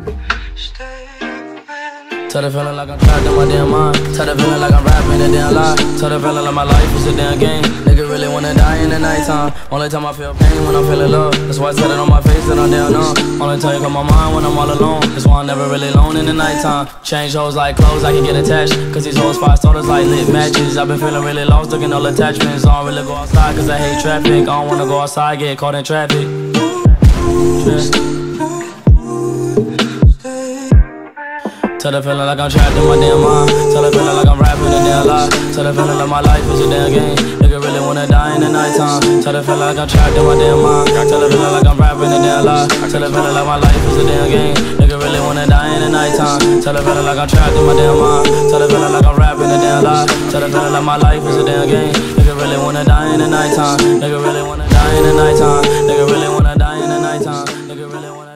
Tell the feeling like I'm trapped in my damn mind. Tell the feeling like I'm rapping a damn lie. Tell the feeling like my life is a damn game. Nigga really wanna die in the nighttime. Only time I feel pain when I'm feeling love. That's why I tell it on my face that I'm down on. Only time you come my mind when I'm all alone. That's why I'm never really alone in the nighttime. Change hoes like clothes, I can get attached. Cause these hoes 5 starters like lit matches. I've been feeling really lost, looking all attachments. I don't really go outside cause I hate traffic. I don't wanna go outside, get caught in traffic. Tell the feeling like I'm trapped in my damn mind. Tell the feeling like I'm rapping a damn lie. Tell the feeling like my life is a damn game. Nigga really wanna die in the nighttime. Tell the feeling like I'm trapped in my damn mind. Tell the feeling like I'm rapping a damn lie. Tell the feeling like my life is a damn game. Nigga really wanna die in the nighttime. Tell the feeling like I'm trapped in my damn mind. Tell the feeling like I'm rapping a damn lie. Tell the feeling like my life is a damn game. Nigga really wanna die in the nighttime. Nigga really wanna die in the nighttime. Nigga really wanna die in the nighttime. Nigga really wanna